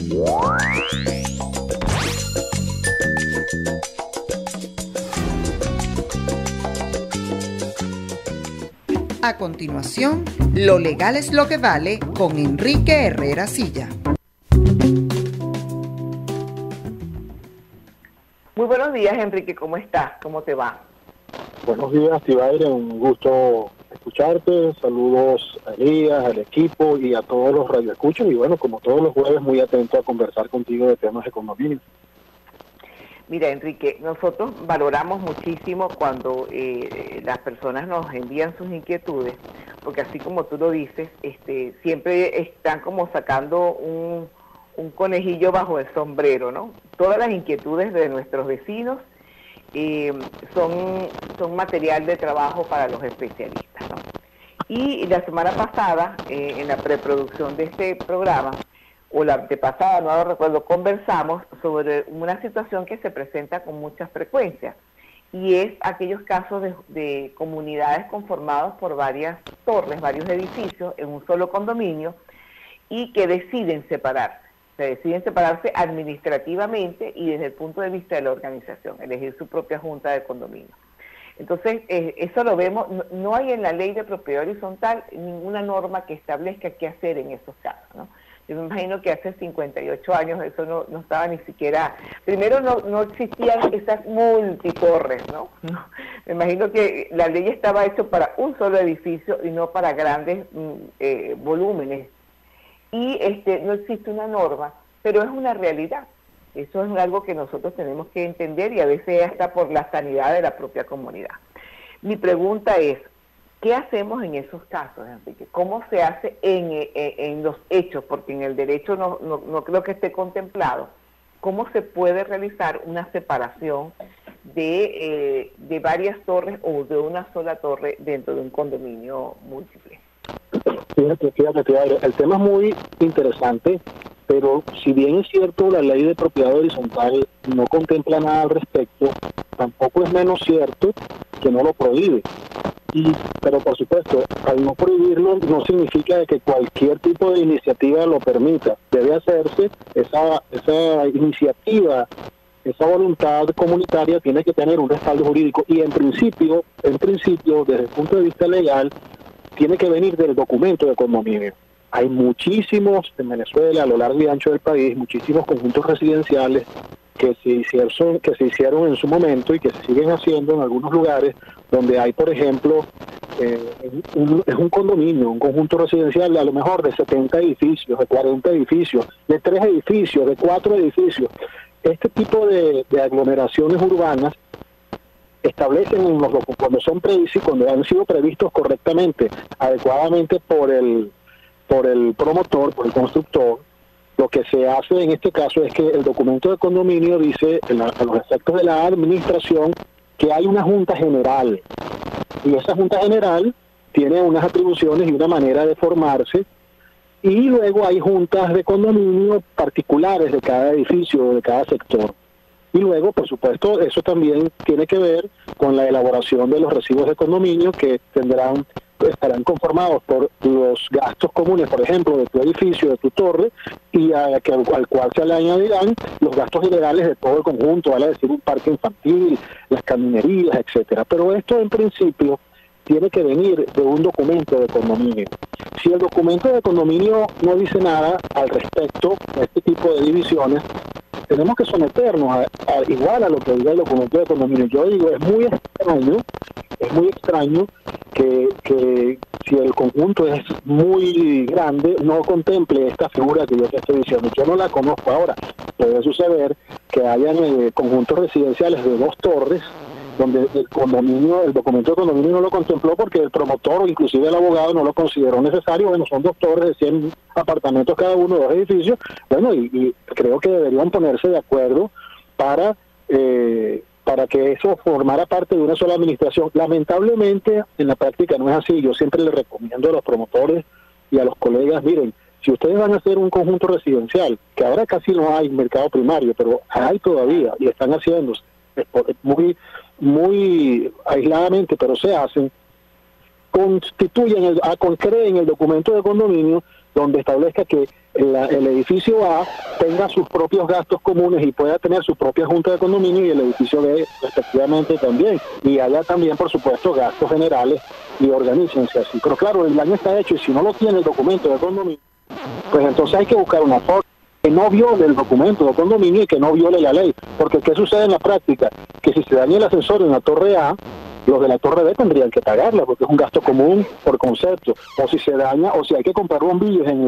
A continuación, Lo Legal es lo que Vale con Enrique Herrera Silla. Muy buenos días, Enrique, ¿cómo estás? ¿Cómo te va? Buenos días, Tibaire, un gusto escucharte. Saludos a Elías, al equipo y a todos los radioescuchos. Y bueno, como todos los jueves, muy atento a conversar contigo de temas de economía. Mira, Enrique, nosotros valoramos muchísimo cuando las personas nos envían sus inquietudes, porque así como tú lo dices, siempre están como sacando un conejillo bajo el sombrero, ¿no? Todas las inquietudes de nuestros vecinos son material de trabajo para los especialistas, ¿no? Y la semana pasada, en la preproducción de este programa, o la antepasada, no lo recuerdo, conversamos sobre una situación que se presenta con mucha frecuencia, y es aquellos casos de comunidades conformadas por varias torres, varios edificios en un solo condominio, y que deciden separarse. Se deciden separarse administrativamente y desde el punto de vista de la organización, elegir su propia junta de condominio. Entonces, eso lo vemos, no hay en la ley de propiedad horizontal ninguna norma que establezca qué hacer en esos casos, ¿no? Yo me imagino que hace 58 años eso no estaba ni siquiera, primero no existían esas multitorres, ¿no? Me imagino que la ley estaba hecha para un solo edificio y no para grandes volúmenes. Y no existe una norma, pero es una realidad. Eso es algo que nosotros tenemos que entender y a veces hasta por la sanidad de la propia comunidad. Mi pregunta es, ¿qué hacemos en esos casos, Enrique? ¿Cómo se hace en los hechos? Porque en el derecho no creo que esté contemplado. ¿Cómo se puede realizar una separación de varias torres o de una sola torre dentro de un condominio múltiple? Fíjate, el tema es muy interesante, pero si bien es cierto la ley de propiedad horizontal no contempla nada al respecto, tampoco es menos cierto que no lo prohíbe. Pero por supuesto, al no prohibirlo no significa que cualquier tipo de iniciativa lo permita. Debe hacerse esa iniciativa, esa voluntad comunitaria tiene que tener un respaldo jurídico y en principio, desde el punto de vista legal, tiene que venir del documento de condominio. Hay muchísimos en Venezuela, a lo largo y ancho del país, muchísimos conjuntos residenciales que se hicieron en su momento y que se siguen haciendo en algunos lugares donde hay, por ejemplo, es un condominio, un conjunto residencial a lo mejor de 70 edificios, de 40 edificios, de 3 edificios, de 4 edificios. Este tipo de aglomeraciones urbanas establecen cuando son previstos, cuando han sido previstos correctamente, adecuadamente por el promotor, por el constructor. Lo que se hace en este caso es que el documento de condominio dice, a los efectos de la administración, que hay una junta general. Y esa junta general tiene unas atribuciones y una manera de formarse. Y luego hay juntas de condominio particulares de cada edificio, de cada sector. Y luego, por supuesto, eso también tiene que ver con la elaboración de los recibos de condominio que estarán conformados por los gastos comunes, por ejemplo, de tu edificio, de tu torre, y al cual se le añadirán los gastos generales de todo el conjunto, vale decir, un parque infantil, las caminerías, etcétera. Pero esto, en principio, tiene que venir de un documento de condominio. Si el documento de condominio no dice nada al respecto de este tipo de divisiones, tenemos que someternos igual a lo que diga el documento de condominio. Yo digo, es muy extraño que si el conjunto es muy grande, no contemple esta figura que yo te estoy diciendo. Yo no la conozco ahora. Puede suceder que hayan conjuntos residenciales de 2 torres, donde el documento de condominio no lo contempló porque el promotor o inclusive el abogado no lo consideró necesario. Bueno, son 2 torres de 100 apartamentos cada uno, 2 edificios. Bueno, y creo que deberían ponerse de acuerdo para que eso formara parte de una sola administración. Lamentablemente, en la práctica no es así. Yo siempre le recomiendo a los promotores y a los colegas, miren, si ustedes van a hacer un conjunto residencial, que ahora casi no hay mercado primario, pero hay todavía y están haciéndose muy aisladamente, pero se hacen, creen el documento de condominio donde establezca que el edificio A tenga sus propios gastos comunes y pueda tener su propia junta de condominio, y el edificio B respectivamente también, y haya también por supuesto gastos generales, y organícense así. Pero claro, el daño está hecho, y si no lo tiene el documento de condominio, pues entonces hay que buscar una forma que no viole el documento de condominio y que no viole la ley. Porque ¿qué sucede en la práctica? Que si se daña el ascensor en la torre A, los de la torre B tendrían que pagarla, porque es un gasto común por concepto. O si se daña, o si hay que comprar bombillos en el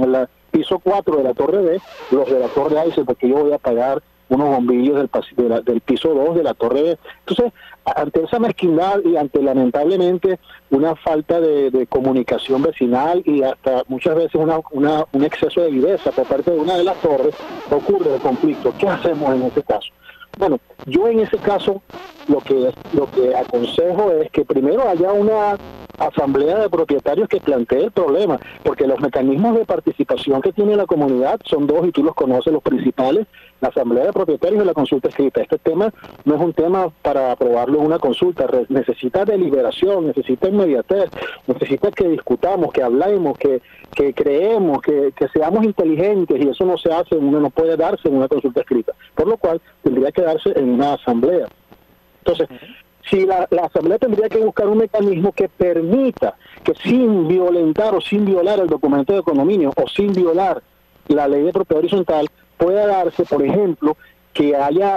piso 4 de la torre B, los de la torre A dicen, porque yo voy a pagar unos bombillos del piso 2 de la torre B. Entonces, ante esa mezquindad y ante lamentablemente una falta de comunicación vecinal y hasta muchas veces un exceso de viveza por parte de una de las torres, ocurre el conflicto. ¿Qué hacemos en ese caso? Bueno, yo en ese caso lo que aconsejo es que primero haya una asamblea de propietarios que plantee el problema, porque los mecanismos de participación que tiene la comunidad son dos, y tú los conoces, los principales: la asamblea de propietarios y la consulta escrita. Este tema no es un tema para aprobarlo en una consulta, necesita deliberación, necesita inmediatez, necesita que discutamos, que hablemos, que creemos, que seamos inteligentes, y eso no se hace, no puede darse en una consulta escrita, por lo cual tendría que darse en una asamblea. Entonces, si la asamblea tendría que buscar un mecanismo que permita que, sin violentar o sin violar el documento de condominio o sin violar la ley de propiedad horizontal, pueda darse, por ejemplo, que haya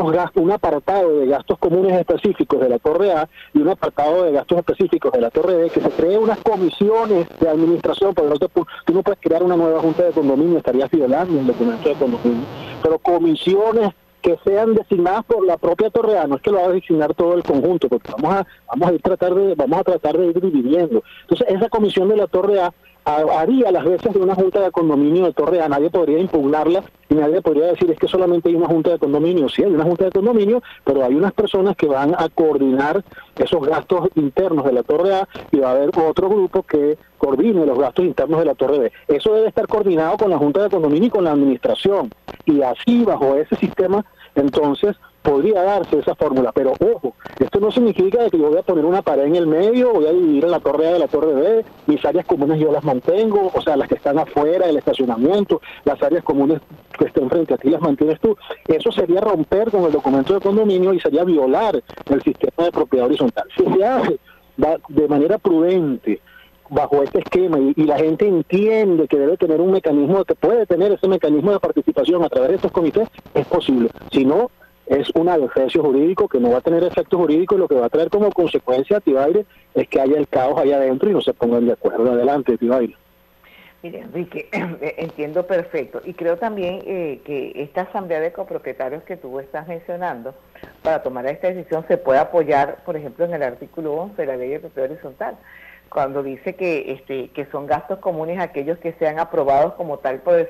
un apartado de gastos comunes específicos de la torre A y un apartado de gastos específicos de la torre B, que se cree unas comisiones de administración, porque tú no puedes crear una nueva junta de condominio, estarías violando el documento de condominio, pero comisiones que sean designadas por la propia torre A, no es que lo va a designar todo el conjunto, porque vamos a tratar de ir dividiendo. Entonces, esa comisión de la torre A haría las veces de una junta de condominio de torre A. Nadie podría impugnarla y nadie podría decir, es que solamente hay una junta de condominio. Sí, hay una junta de condominio, pero hay unas personas que van a coordinar esos gastos internos de la torre A, y va a haber otro grupo que coordine los gastos internos de la torre B. Eso debe estar coordinado con la junta de condominio y con la administración, y así, bajo ese sistema, entonces podría darse esa fórmula. Pero ojo, esto no significa que yo voy a poner una pared en el medio, voy a dividir en la torre A de la torre B, mis áreas comunes yo las mantengo, o sea, las que están afuera del estacionamiento, las áreas comunes que estén frente a ti las mantienes tú. Eso sería romper con el documento de condominio y sería violar el sistema de propiedad horizontal. Si se hace de manera prudente, bajo este esquema, y la gente entiende que debe tener un mecanismo, que puede tener ese mecanismo de participación a través de estos comités, es posible. Si no, es un adefesio jurídico que no va a tener efecto jurídico, y lo que va a traer como consecuencia, Tibaire, es que haya el caos allá adentro y no se pongan de acuerdo. Adelante, Tibaire. Mire, Enrique, entiendo perfecto, y creo también que esta asamblea de copropietarios que tú estás mencionando, para tomar esta decisión, se puede apoyar, por ejemplo, en el artículo 11 de la ley de propiedad horizontal, cuando dice que son gastos comunes aquellos que sean aprobados como tal por el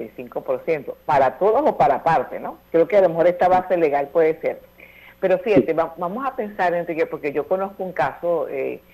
75%, para todos o para parte, ¿no? Creo que a lo mejor esta base legal puede ser. Pero fíjate, vamos a pensar, Enrique, porque yo conozco un caso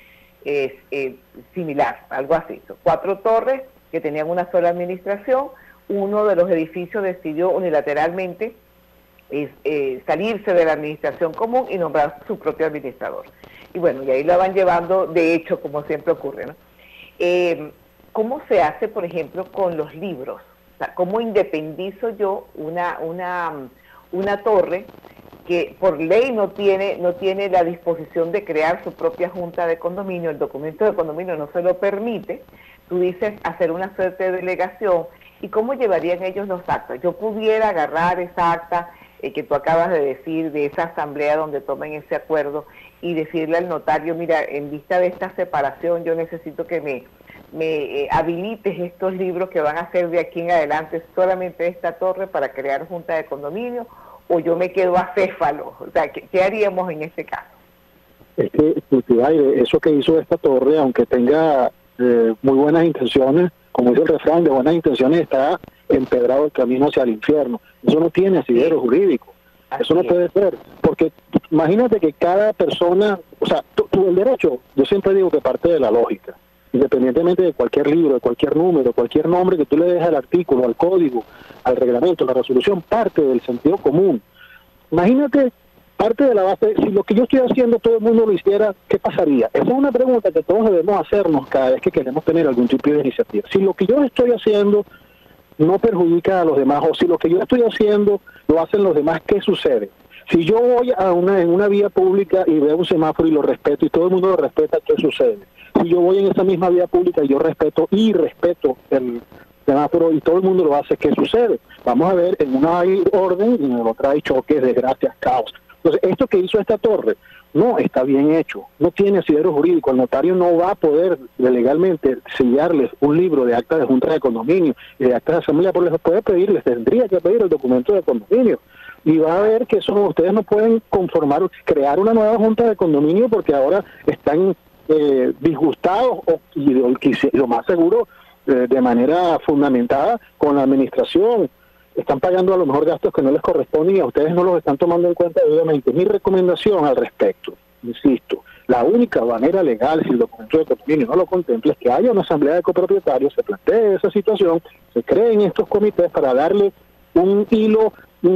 similar, algo así. 4 torres que tenían una sola administración, uno de los edificios decidió unilateralmente salirse de la administración común y nombrar su propio administrador. Y bueno, y ahí lo van llevando, de hecho, como siempre ocurre, ¿no? ¿Cómo se hace, por ejemplo, con los libros? O sea, ¿cómo independizo yo una torre que por ley no tiene la disposición de crear su propia junta de condominio? El documento de condominio no se lo permite. Tú dices hacer una suerte de delegación. ¿Y cómo llevarían ellos los actas? Yo pudiera agarrar esa acta que tú acabas de decir, de esa asamblea donde tomen ese acuerdo, y decirle al notario, mira, en vista de esta separación, yo necesito que me habilites estos libros que van a ser de aquí en adelante solamente esta torre para crear junta de condominio, o yo me quedo acéfalo. O sea, ¿qué haríamos en este caso? Es que, eso que hizo esta torre, aunque tenga muy buenas intenciones, como dice el refrán, de buenas intenciones está empedrado el camino hacia el infierno. Eso no tiene asidero jurídico. Eso no puede ser, porque imagínate que cada persona, o sea, el derecho, yo siempre digo que parte de la lógica, independientemente de cualquier libro, de cualquier número, cualquier nombre que tú le dejes al artículo, al código, al reglamento, a la resolución, parte del sentido común. Imagínate, parte de la base, si lo que yo estoy haciendo todo el mundo lo hiciera, ¿qué pasaría? Esa es una pregunta que todos debemos hacernos cada vez que queremos tener algún tipo de iniciativa. Si lo que yo estoy haciendo no perjudica a los demás, o si lo que yo estoy haciendo lo hacen los demás, ¿qué sucede? Si yo voy en una vía pública y veo un semáforo y lo respeto y todo el mundo lo respeta, ¿qué sucede? Si yo voy en esa misma vía pública y yo respeto el semáforo y todo el mundo lo hace, ¿qué sucede? Vamos a ver, en una hay orden y en la otra hay choques, desgracias, caos. Entonces, esto que hizo esta torre no está bien hecho, no tiene asidero jurídico, el notario no va a poder legalmente sellarles un libro de acta de junta de condominio y de acta de asamblea, porque les puede pedir, les tendría que pedir el documento de condominio. Y va a ver que eso ustedes no pueden crear una nueva junta de condominio porque ahora están disgustados y lo más seguro de manera fundamentada con la administración. Están pagando a lo mejor gastos que no les corresponden y a ustedes no los están tomando en cuenta debidamente. Mi recomendación al respecto, insisto, la única manera legal, si el documento de condominio no lo contempla, es que haya una asamblea de copropietarios, se plantee esa situación, se creen estos comités para darle un hilo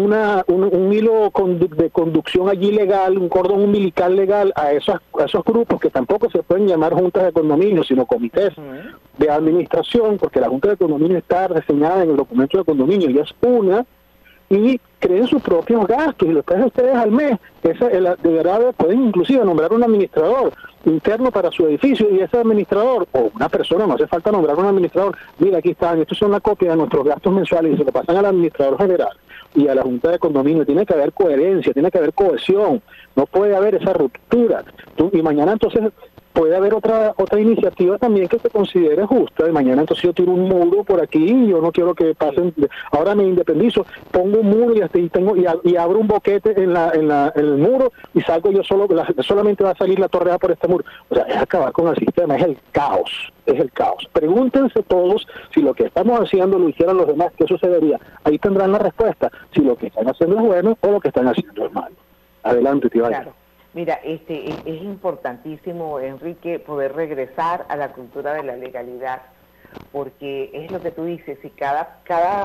de conducción allí legal, un cordón umbilical legal a esos grupos que tampoco se pueden llamar juntas de condominio, sino comités de administración, porque la junta de condominio está reseñada en el documento de condominio y es una, y creen sus propios gastos y los traen ustedes al mes. De verdad pueden inclusive nombrar un administrador interno para su edificio y ese administrador, o una persona, no hace falta nombrar un administrador, mira, aquí están, estos son la copia de nuestros gastos mensuales y se lo pasan al administrador general y a la junta de condominio. Tiene que haber coherencia, tiene que haber cohesión, no puede haber esa ruptura. Y mañana entonces puede haber otra iniciativa también que se considere justa, y mañana entonces yo tiro un muro por aquí y yo no quiero que pasen, ahora me independizo, pongo un muro y abro un boquete en el muro y salgo yo solamente va a salir la torreada por este muro. O sea, es acabar con el sistema, es el caos. Pregúntense todos si lo que estamos haciendo lo hicieran los demás, ¿qué sucedería? Ahí tendrán la respuesta, si lo que están haciendo es bueno o lo que están haciendo es malo. Adelante, Tibay. Claro. Mira, es importantísimo, Enrique, poder regresar a la cultura de la legalidad, porque es lo que tú dices, si cada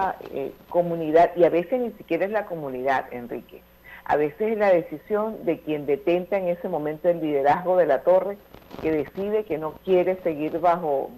comunidad, y a veces ni siquiera es la comunidad, Enrique, a veces es la decisión de quien detenta en ese momento el liderazgo de la torre, que decide que no quiere seguir bajo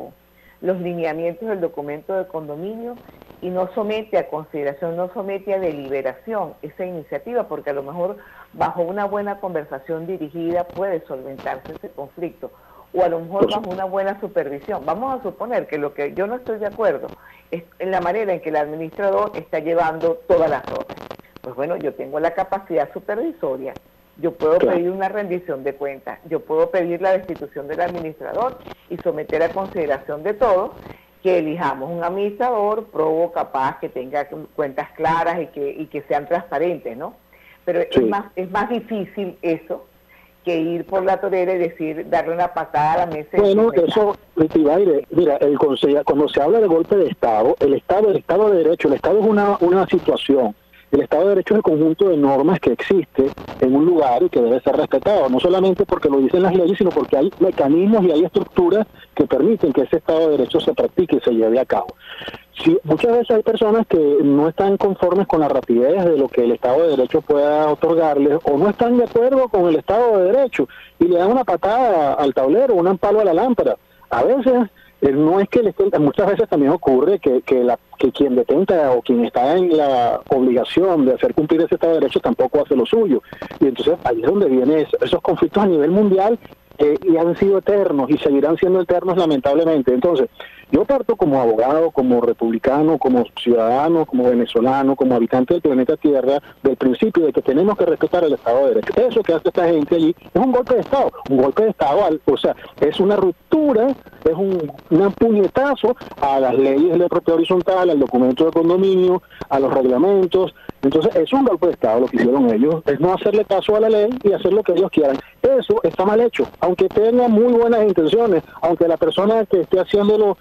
los lineamientos del documento de condominio y no somete a consideración, no somete a deliberación esa iniciativa, porque a lo mejor bajo una buena conversación dirigida puede solventarse ese conflicto, o a lo mejor bajo una buena supervisión. Vamos a suponer que lo que yo no estoy de acuerdo es en la manera en que el administrador está llevando todas las órdenes. Pues bueno, yo tengo la capacidad supervisoria, yo puedo pedir una rendición de cuentas, yo puedo pedir la destitución del administrador y someter a consideración de todos que elijamos un administrador probo, capaz, que tenga cuentas claras y que sean transparentes, ¿no? Pero es más difícil eso que ir por la torera y decir, darle una patada a la mesa. Bueno, eso, mira, cuando se habla de golpe de Estado, el Estado de Derecho, el Estado es una situación. El Estado de Derecho es el conjunto de normas que existe en un lugar y que debe ser respetado, no solamente porque lo dicen las leyes, sino porque hay mecanismos y hay estructuras que permiten que ese Estado de Derecho se practique y se lleve a cabo. Sí, muchas veces hay personas que no están conformes con la rapidez de lo que el Estado de Derecho pueda otorgarles o no están de acuerdo con el Estado de Derecho y le dan una patada al tablero, un palo a la lámpara. A veces no es que muchas veces también ocurre que quien detenta o quien está en la obligación de hacer cumplir ese Estado de Derecho tampoco hace lo suyo. Y entonces ahí es donde vienen esos conflictos a nivel mundial y han sido eternos y seguirán siendo eternos lamentablemente. Entonces, yo parto como abogado, como republicano, como ciudadano, como venezolano, como habitante del planeta Tierra, del principio de que tenemos que respetar el Estado de Derecho. Eso que hace esta gente allí es un golpe de Estado. Un golpe de Estado, o sea, es una ruptura, es un puñetazo a las leyes de propiedad horizontal, al documento de condominio, a los reglamentos. Entonces, es un golpe de Estado lo que hicieron ellos, es no hacerle caso a la ley y hacer lo que ellos quieran. Eso está mal hecho, aunque tenga muy buenas intenciones, aunque la persona que esté haciéndolo,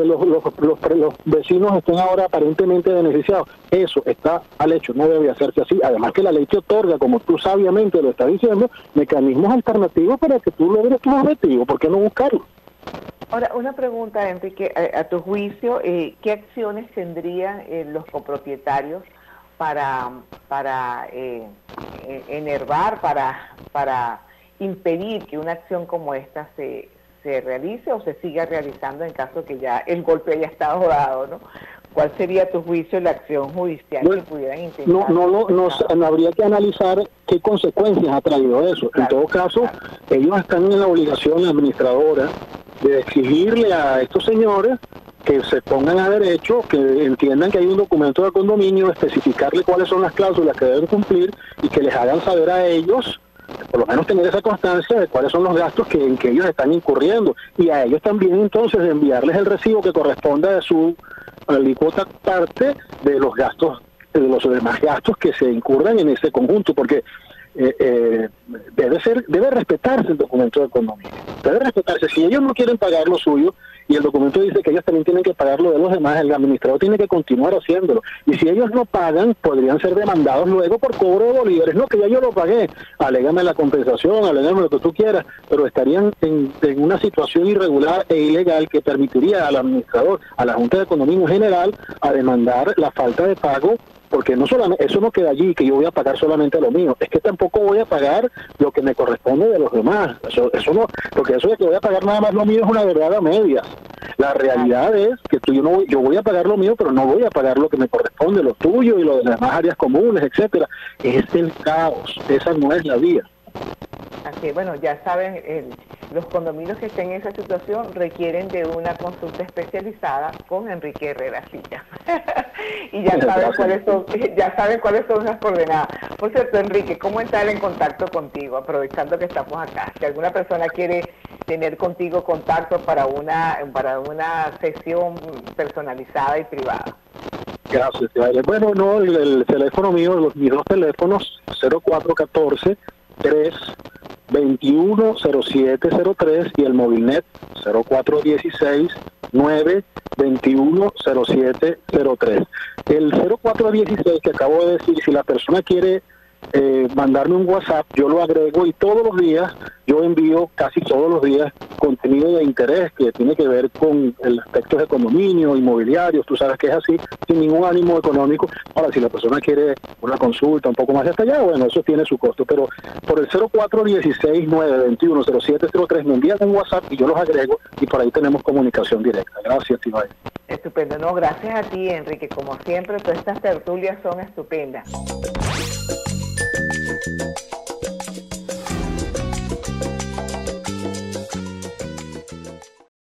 los vecinos estén ahora aparentemente beneficiados. Eso está mal hecho, no debe hacerse así. Además que la ley te otorga, como tú sabiamente lo estás diciendo, mecanismos alternativos para que tú logres tus objetivos. ¿Por qué no buscarlo? Ahora, una pregunta, Enrique, a tu juicio, ¿qué acciones tendrían los copropietarios para enervar, para impedir que una acción como esta se realice o se siga realizando en caso que ya el golpe haya estado dado, ¿no? ¿cuál sería tu juicio la acción judicial que pudieran intentar? No habría que analizar qué consecuencias ha traído eso. Claro, en todo caso, ellos están en la obligación administradora de exigirle a estos señores que se pongan a derecho, que entiendan que hay un documento de condominio, especificarle cuáles son las cláusulas que deben cumplir y que les hagan saber a ellos, por lo menos tener esa constancia de cuáles son los gastos en que ellos están incurriendo, y a ellos también entonces de enviarles el recibo que corresponda de su alícuota parte de los gastos, de los demás gastos que se incurran en ese conjunto, porque debe respetarse el documento de condominio, debe respetarse. Si ellos no quieren pagar lo suyo y el documento dice que ellos también tienen que pagar lo de los demás, el administrador tiene que continuar haciéndolo, y si ellos no pagan podrían ser demandados luego por cobro de bolívares. No, que ya yo lo pagué, alégame la compensación, alégame lo que tú quieras, pero estarían en una situación irregular e ilegal que permitiría al administrador, a la Junta de Condominio General, a demandar la falta de pago, porque no solamente eso no queda allí, que yo voy a pagar solamente lo mío, es que tampoco voy a pagar lo que me corresponde de los demás. Eso no, porque eso de que voy a pagar nada más lo mío es una verdad a medias. La realidad es que yo voy a pagar lo mío, pero no voy a pagar lo que me corresponde, lo tuyo y lo de las demás áreas comunes, etcétera. Es el caos, esa no es la vía. Así, bueno, ya saben, los condominios que estén en esa situación requieren de una consulta especializada con Enrique Herrera Silla. Y ya saben cuáles son las coordenadas. Por cierto, Enrique, ¿cómo entrar en contacto contigo? Aprovechando que estamos acá. Si alguna persona quiere tener contigo contacto para una sesión personalizada y privada. Gracias. Bueno, no, el teléfono mío, mis dos teléfonos, 0414-321-0703 y el Movilnet 0416-921-0703. El 0416 que acabo de decir, si la persona quiere mandarme un WhatsApp, yo lo agrego y todos los días yo envío, casi todos los días, contenido de interés que tiene que ver con el aspecto de condominio, inmobiliarios, tú sabes que es así, sin ningún ánimo económico. Ahora, si la persona quiere una consulta un poco más detallada, bueno, eso tiene su costo, pero por el 0416-921-0703 me envían un WhatsApp y yo los agrego y por ahí tenemos comunicación directa. Gracias, Tibay. Estupendo, no, gracias a ti, Enrique, como siempre, todas estas tertulias son estupendas.